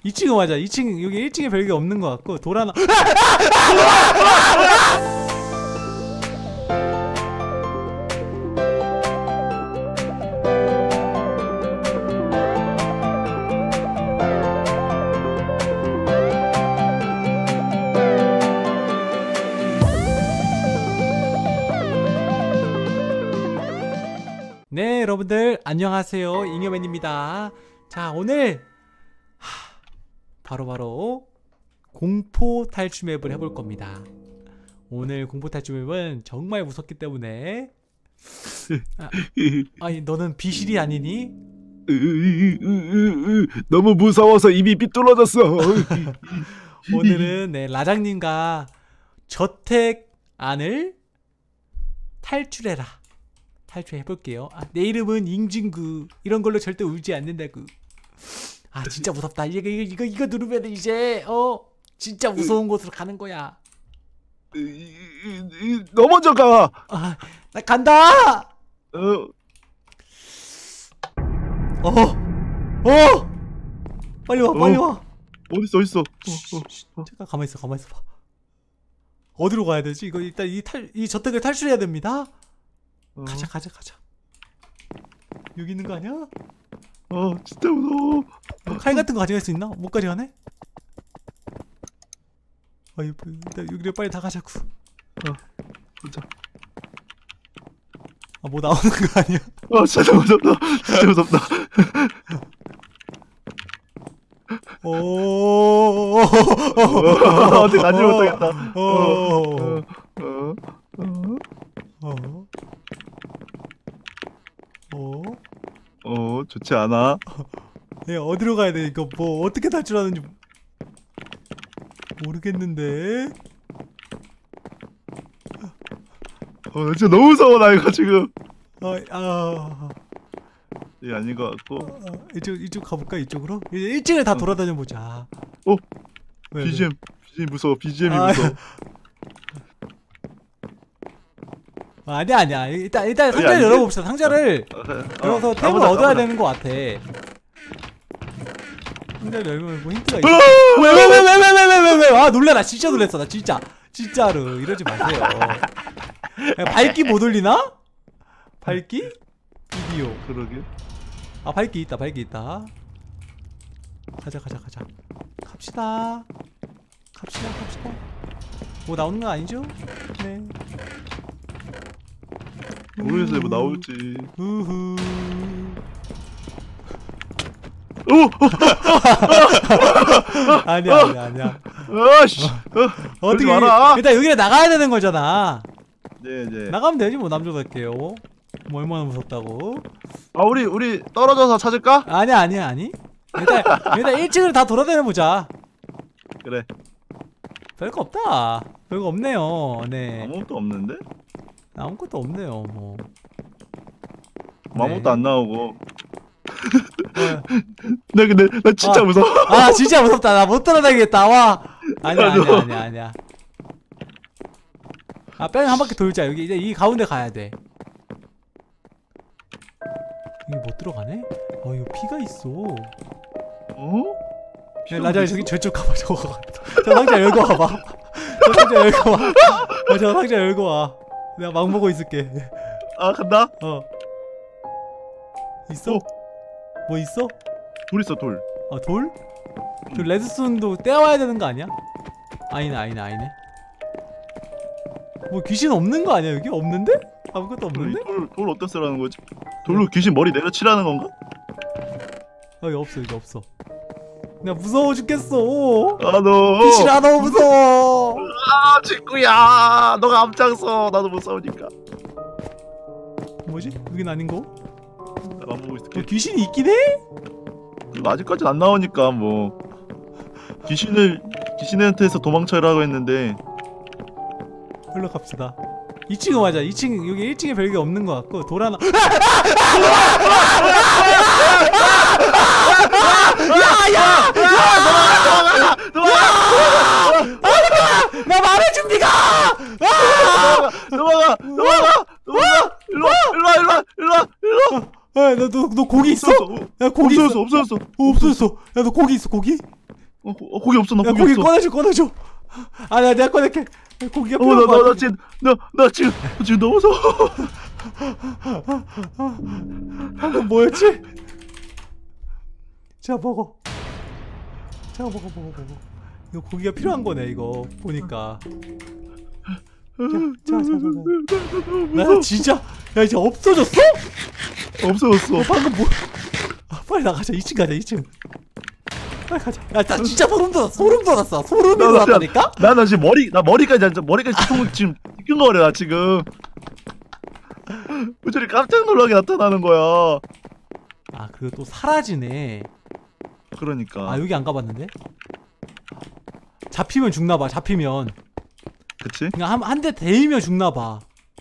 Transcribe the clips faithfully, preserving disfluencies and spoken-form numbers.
이 층은 맞아. 이 층 여기 일 층에 별게 없는 것 같고 돌 하나. 네, 여러분들 안녕하세요. 잉여맨입니다. 자, 오늘 하, 바로바로 공포 탈출 맵을 해볼 겁니다. 오늘 공포 탈출 맵은 정말 무섭기 때문에 아, 아니 너는 비실이 아니니? 너무 무서워서 입이 삐뚤어졌어. 오늘은 네, 라장님과 저택 안을 탈출해라. 탈출해볼게요. 아, 내 이름은 잉진구. 이런 걸로 절대 울지 않는다구. 아 진짜 무섭다. 이거 이거 이거, 이거 누르면 이제 어 진짜 무서운 곳으로 가는 거야. 너 먼저 가. 아, 나 간다. 어. 어, 어, 빨리 와, 빨리 와. 어딨어, 어딨어. 어, 어. 잠깐 가만 있어, 가만 있어 봐. 어디로 가야 되지? 이거 일단 이 탈, 이 저택을 탈출해야 됩니다. 어. 가자, 가자, 가자. 여기 있는 거 아니야? 어, 진짜 무서워. 뭐, 칼 같은 거 가져갈 수 있나? 못 가져가네? 아, 이거 일단 여기를 빨리 다 가자고. 어, 가자. 아, 뭐 나오는 거 아니야? 아, 진짜 무섭다. 진짜 무섭다. 오, 어디 가지 못하겠다. 어, 어, 어, 어, 어, 어, 좋지 않아. 예, 어디로 가야 돼? 이거 뭐 어떻게 탈출하는지 모르겠는데. 어, 진짜 너무 무서워 나 이거 지금. 아, 아, 이게 아닌 것 같고. 아, 이쪽 이쪽 가볼까 이쪽으로? 이제 일 층을 다 돌아다녀 보자. 어, 왜, 비지엠, 왜? 비지엠 무서워. 비지엠이 아, 무서워. 아, 아니야 아니야. 일단 일단 아니, 상자를 아니, 열어봅시다. 상자를 어, 열어서 어, 템을 아무나, 얻어야 아무나. 되는 것 같아. 상자를 열면 뭐 힌트가 있어. 으아! 왜 왜 왜 왜 왜 왜 왜 왜 왜? 아 놀래. 나 진짜 놀랬어. 나 진짜 진짜로 이러지 마세요. 야, 밝기 못 올리나? 밝기? 비디오. 그러게. 아 밝기 있다. 밝기 있다. 가자 가자 가자. 갑시다. 갑시다 갑시다. 뭐 나오는 거 아니죠? 네. 모르겠어요. 뭐 나올지. 우후. 오! 아니야 아니야 아니야. 아씨. 어떻게 마라. 일단 여기를 나가야 되는 거잖아. 네, 네. 나가면 되지 뭐. 남자답게요. 뭐 얼마나 무섭다고. 아, 우리 우리 떨어져서 찾을까? 아니야 아니야 아니. 일단 일단 일 층을 다 돌아다녀 보자. 그래. 별거 없다. 별거 없네요. 네. 아무것도 없는데? 아무것도 없네요. 뭐. 뭐 아무것도 네. 안 나오고. 네. 나 근데 나 진짜 아. 무서워. 아 진짜 무섭다. 나 못 돌아다니겠다. 와. 아니야 아니야 아니야 아니야. 아 뺑 한 바퀴 돌자. 여기 이제 이 가운데 가야 돼. 여기 못 들어가네? 어 이거 피가 있어. 어? 야, 라자 저기 저쪽 가봐. 저거 가봐. 저 상자 열고 와봐. 저 상자 열고 와. 어, 저 상자 열고 와. 내가 막 보고 있을게. 아, 간다. 어. 있어? 어. 뭐 있어? 돌 있어, 돌. 아 돌? 저 레드스톤도 떼와야 되는 거 아니야? 아니네 아니네 아니네. 뭐 귀신 없는 거 아니야 여기? 없는데? 아무것도 없는데? 돌, 돌 어디다 쓰라는 거지? 돌로 귀신 머리 내려치라는 건가? 아 여기 없어 여기 없어. 나 무서워 죽겠어. 아, 너. 귀신아 너무 무서워. 아, 친구야. 너가 앞장서. 나도 무서우니까. 뭐지? 여긴 아닌 거? 나만 보고 있을게. 어, 귀신이 있긴 해? 이거 아직까지 안 나오니까 뭐 귀신을 귀신한테서 도망쳐라고 했는데. 흘러 갑시다. 이 층은 맞아. 이 층 여기 일 층에 별게 없는 것 같고 돌 하나. 야야! 도망가! 도망가! 나 말해준 니가! 도망가! 도망가! 도망가! 일로 와! 일로 와! 일로 와! 일로 와! 일로 와! 야, 너, 너, 너 고기 있어? 없어졌어. 야, 고기 없어졌어. 있어. 없어졌어. 어, 없어졌어. 야, 너 고기 있어, 고기? 어, 고- 어 고기 없어 나 야 고기, 고기 없어. 꺼내줘 꺼내줘. 아니야 내가 꺼낼게. 고기가 어 나 필요한 나 거 나 같아. 지금 나 나 지금 지금 너무 무서워. 방금 뭐였지? 자 먹어. 자 먹어 먹어 먹어. 이거 고기가 필요한 거네 이거 보니까. 자자자자. 나 진짜 야 이제 없어졌어? 없어졌어. 어, 방금 뭐? 아, 빨리 나가자. 이 층 가자. 이 층. 빨리 가자. 야, 나 진짜 소름 돋았어. 소름 돋았어. 소름이 나, 나, 돋았다니까? 나, 나 지금 머리, 나 머리까지 앉아, 머리까지 지금, 지금 끈거려, 나 지금. 우철이 깜짝 놀라게 나타나는 거야. 아, 그리고 또 사라지네. 그러니까. 아, 여기 안 가봤는데? 잡히면 죽나봐. 잡히면. 그치? 그냥 한 한 대 대이면 죽나봐.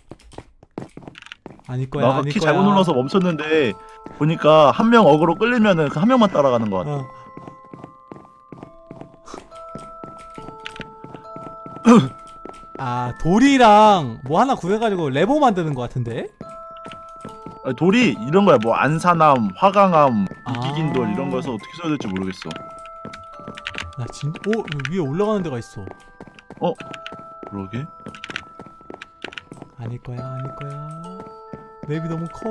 아닐 거야. 나가 아닐 키 거야. 잘못 눌러서 멈췄는데, 보니까 한 명 어그로 끌리면은 그 한 명만 따라가는 것 같아. 어. 아, 돌이랑 뭐 하나 구해가지고 레버 만드는 것 같은데? 아니, 돌이 이런 거야. 뭐 안산암, 화강암, 아. 이기긴 돌 이런 거에서 어떻게 써야 될지 모르겠어. 나 진, 오, 위에 올라가는 데가 있어. 그러게. 아닐 거야, 아닐 거야. 맵이 너무 커.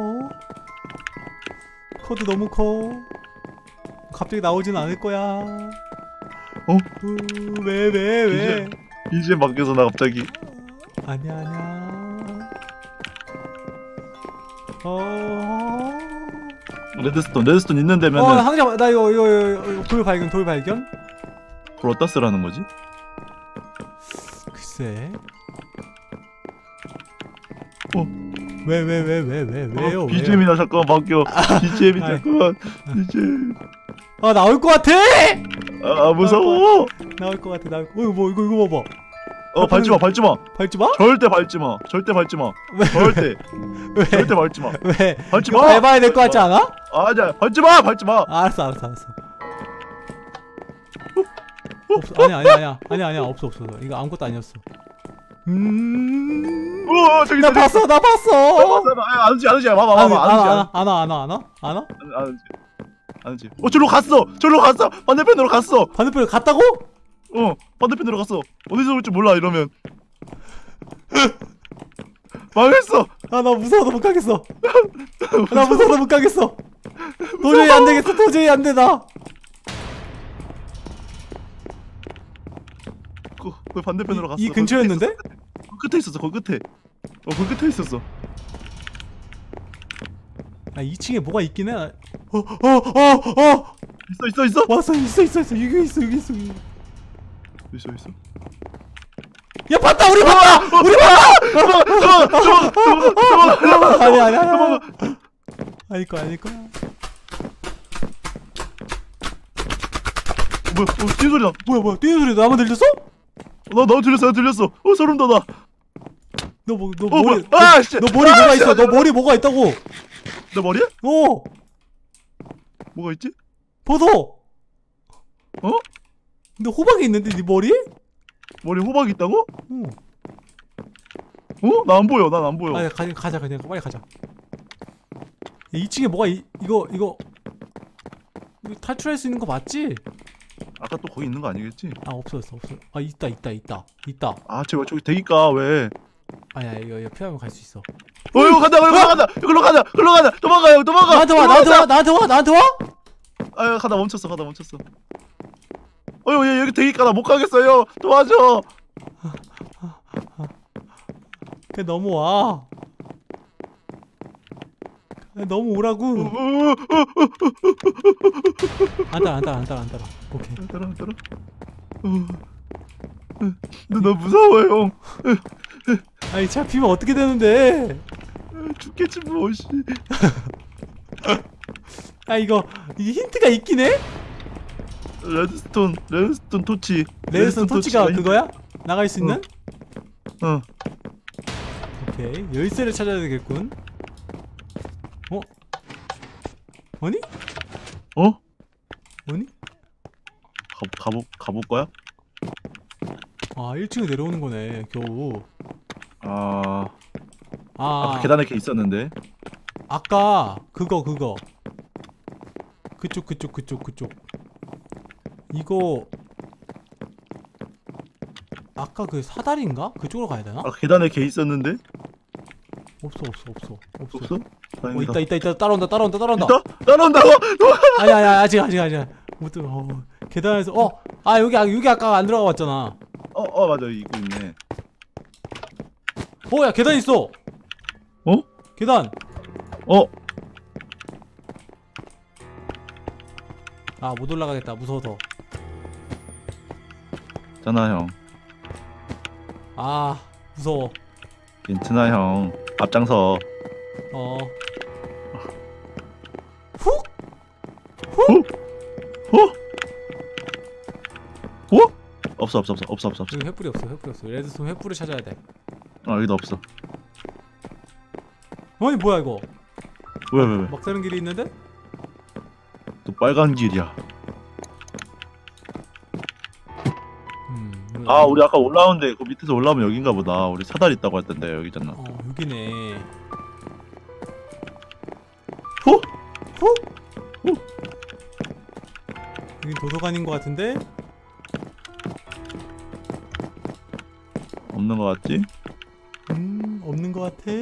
코드 너무 커. 갑자기 나오진 않을 거야. 어? 으, 왜, 왜, 왜? 이제 바뀌어서 나 갑자기. 아니야, 아니야. 어. 레드스톤, 레드스톤 있는 어, 데면은 나 상자, 나 이거, 이거, 이거, 이거 돌 발견, 돌 발견? 그걸 어디다 쓰라는 거지? 글쎄. 어. 왜, 왜, 왜, 왜, 왜, 왜요? 어, 비지엠이나 잠깐만 바뀌어. 비지엠이 아이. 잠깐만. 비지엠. 아, 나올 것 같아! 아, 아 무서워. 나올 것 같아, 나올 것 같아. 어, 이거 뭐, 이거, 이거 봐봐. 어 밟지 마, 밟지 마. 밟지 마? 절대 밟지 마. 절대 밟지 마. 왜, 절대. 왜, 절대 밟지 마. 왜? 밟지 이거 마. 밟아야 될 것 같지 않아? 아니야, 밟지 마, 밟지 마. 아, 알았어, 알았어, 알았어. 없어, 아니야, 아니야, 아니야, 아니야, 아니야, 없어, 없어. 이거 아무것도 아니었어. 음, 어, 저기 나 저기. 봤어, 나 봤어. 아, 안 오지, 안 오지, 봐봐, 안 봐봐, 와, 안 오지, 안 안 와, 안 와, 안 와, 안 와, 안 와? 안 오지, 안 오지. 어, 저로 갔어, 저로 갔어. 반대편으로 갔어. 반대편에 갔다고? 어, 반대편으로 갔어. 어디서 올지 몰라 이러면. 망했어. 아, 나 무서워서 못 가겠어. 나 무서워서 못 가겠어. 도저히 안 되겠어, 도저히 안 돼, 나. 그, 그 반대편으로 갔어. 이 거기 근처였는데? 끝에 있었어. 거기 끝에 있었어. 거기 끝에. 어, 거기 끝에 있었어. 아, 이 층에 뭐가 있긴 해. 어, 어, 어, 어. 있어, 있어, 있어. 왔어, 있어, 있어, 있어. 여기 있어, 여기 있어. 여기. 있어, 있어. 야, 봤다, 우리 봤다, 우리 봤다. 도망가, 도망가, 도망가. 아니, 아니, 아니. 아닐 거야, 아닐 거야. 뭐야? 어, 뛰는 소리 나. 뭐야, 뭐야? 뛰는 소리 나만 들렸어? 나, 나 들렸어, 나 들렸어. 어, 소름 돋아. 너 뭐, 너 어, 머리, 뭐야? 아, 씨. 너 머리 아, 뭐가 씨. 있어? 너 머리 뭐가 있다고? 내 머리에? 어, 뭐가 있지? 벗어. 어? 근데 호박이 있는데 네 머리에? 머리 호박 있다고? 응. 어? 나 안 보여. 난 안 보여. 아, 가자, 가자, 그냥 빨리 가자. 이 층에 뭐가 이, 이거 이거 이거 탈출할 수 있는 거 맞지? 아까 또 거기 있는 거 아니겠지? 아, 없어졌어, 없어. 아, 있다, 있다, 있다, 있다. 아, 제발 저기 대기가 왜? 아야, 이거 이거 피하면 갈 수 있어. 어, 이거 간다, 이거 간다, 이걸로 간다, 이걸로 간다. 도망가요, 도망가. 나한테 와, 나한테 와, 나한테 와, 나한테 와. 아, 가다 멈췄어, 가다 멈췄어. 어, 얘 여기 대기가 나 못 가겠어요. 도와줘. 그냥 넘어와. 그냥 넘어오라고. 안 따라, 안 따라, 안 따라, 안 따라. 오케이. 따라, 따라. 어. 근데 나 무서워, 형. 아니, 잡히면 어떻게 되는데? 죽겠지 뭐, 씨. 아, 이거 이게 힌트가 있긴 해? 레드스톤, 레드스톤 토치. 레드스톤 토치가 토치가 그거야? 나갈 수 있는? 어. 오케이, 열쇠를 찾아야 되겠군. 어? 아니? 어? 아니? 가, 가볼, 가볼 거야? 아, 일 층에 내려오는 거네, 겨우. 아, 아, 아까 계단에 이렇게 있었는데. 아까 그거 그거. 그쪽 그쪽 그쪽 그쪽. 이거 아까 그 사다리인가? 그쪽으로 가야 되나? 아 계단에 개 있었는데? 없어 없어 없어 없어. 없어? 어 다행이다. 있다 있다 있다 따라온다 따라온다 따라온다. 있다? 따라온다고? 아니 아니 아직 아직 아직 못 들어. 어, 계단에서 어 아 여기 아, 여기 아까 안 들어가 봤잖아. 어, 어 맞아 이거 있네. 어 야 계단 있어. 어? 계단. 어? 아 못 올라가겠다 무서워서. 괜찮아 형. 아 무서워. 괜찮아 형. 앞장서. 어. 훅? 어? 어? 없어 없어 없어 없어 없어 없어. 여기 횃불이 없어 횃불이 없어. 레드스톤 횃불을 찾아야 돼. 아 여기도 없어. 아니 뭐야 이거? 왜 왜 왜? 막다른 길이 있는데? 또 빨간 길이야. 음. 아 우리 아까 올라오는데 그 밑에서 올라오면 여긴가 보다. 우리 사다리 있다고 했던데 여기잖아. 어 여기네. 호? 후? 후? 여기 도서관인 것 같은데? 없는 거 같지? 음 없는 것 같아.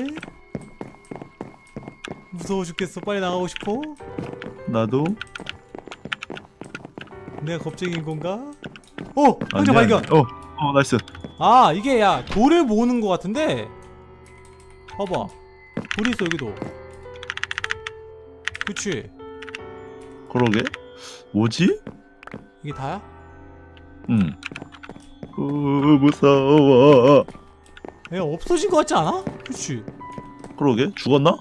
무서워 죽겠어. 빨리 나가고 싶어. 나도. 내가 겁쟁인 건가? 어! 상자 아니야, 발견! 아니야. 어, 어 나이스. 아 이게 야 돌을 모으는 것 같은데? 봐봐 돌이 있어 여기도. 그치? 그러게? 뭐지? 이게 다야? 응. 어 무서워. 야 없어진 것 같지 않아? 그치? 그러게? 죽었나?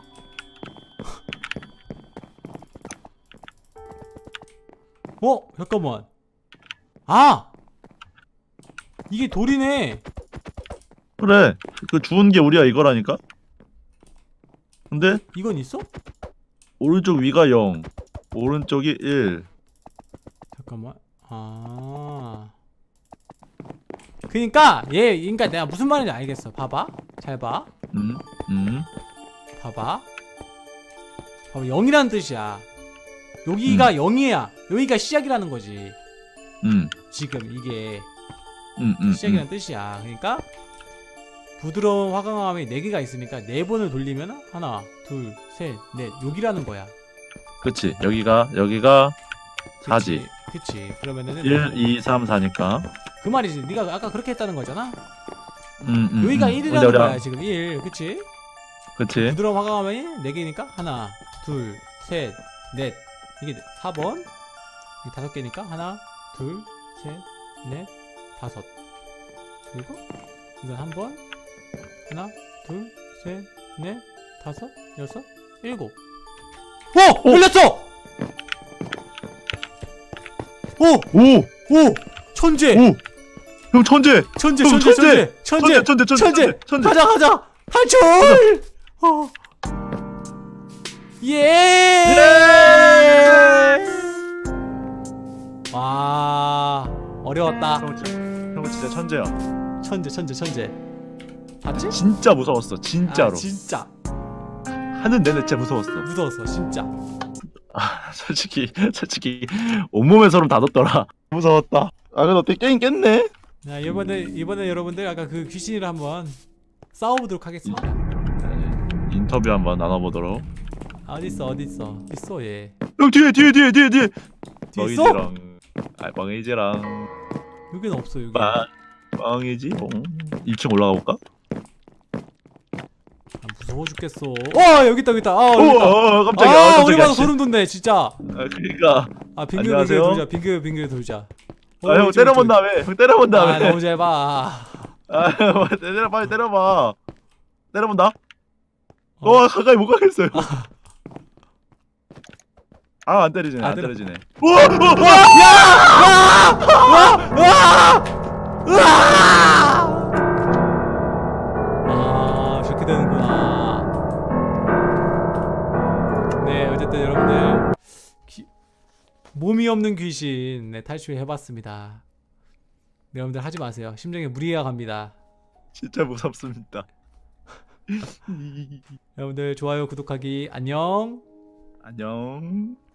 어? 잠깐만. 아! 이게 돌이네. 그래. 그 죽은 게 우리가 이거라니까? 근데 이건 있어? 오른쪽 위가 영, 오른쪽이 일. 잠깐만. 아. 그니까 얘 그니까 내가 무슨 말인지 알겠어. 봐봐. 잘 봐. 음, 음, 봐봐. 봐봐. 영이라는 뜻이야. 여기가 음. 영이야. 여기가 시작이라는 거지. 음, 지금 이게 음, 음. 시작이라는 뜻이야. 그러니까 부드러운 화강암이 네 개가 있으니까 네 번을 돌리면 하나, 둘, 셋, 넷 여기라는 거야. 그치. 여기가 여기가 사지. 그치. 그치. 그러면은 일, 이, 삼, 사니까. 그 말이지. 네가 아까 그렇게 했다는 거잖아. 음, 음. 여기가 음. 일이라는 근데 거야 우리가- 지금 일. 그치? 그치. 부드러운 화강암이 네 개니까 하나, 둘, 셋, 넷. 이게 사 번. 이게 다섯 개니까 하나, 둘, 셋, 넷, 다섯. 그리고 이건 한 번. 하나, 둘, 셋, 넷, 다섯, 여섯, 일곱. 오! 올렸어! 오! 오, 오! 천재! 오. 형 천재. 천재, 형, 천재, 천재! 천재! 천재! 천재, 천재, 천재, 천재. 가자, 가자! 탈출! 어. 예! 와, 어려웠다. 형, 진- 형 진짜 천재야. 천재, 천재, 천재. 봤지? 진짜 무서웠어. 진짜로. 아, 진짜. 하는 내내 진짜 무서웠어. 무서웠어, 진짜. 아, 솔직히 솔직히 온몸에 소름 다 돋더라. 무서웠다. 아 근데 어떻게 게임 깼네? 자, 이번에, 이번에 여러분들 아까 그 귀신이를 한번 싸워보도록 하겠습니다. 인터뷰 한번 나눠보도록. 아, 어딨어, 어딨어. 있어, 얘. 형 뒤에 뒤에 뒤에 뒤에 뒤에. 뒤에 있어? 멍이지랑 아 멍이지랑 여기는 없어, 여기. 빵 멍이지 뽕. 일 층 올라가 볼까? 아, 무서워 죽겠어. 어, 여기 있다, 여기 있다. 아, 오, 여기 있다. 어, 깜짝이야. 아, 깜짝이야. 우리 봐도 씨. 소름 돋네, 진짜. 아, 그러니까. 아, 빙글 빙글 안녕하세요. 돌자, 빙글 빙글 돌자. 어, 아, 형 이쪽, 때려본 이쪽. 다음에. 형 때려본 아, 다음에. 너무 잘 봐. 아, 때려 빨리 때려봐. 때려본다. 어. 어, 가까이 못 가겠어요. 아, 안 때리지네. 아, 안 때려. 때리지네. 우와! 우와! 아, 저렇게 되는구나. 네, 어쨌든 여러분들 귀... 몸이 없는 귀신 네, 탈출해봤습니다. 네, 여러분들 하지 마세요. 심장에 무리가 갑니다. 진짜 무섭습니다. 여러분들 좋아요, 구독하기 안녕. 안녕.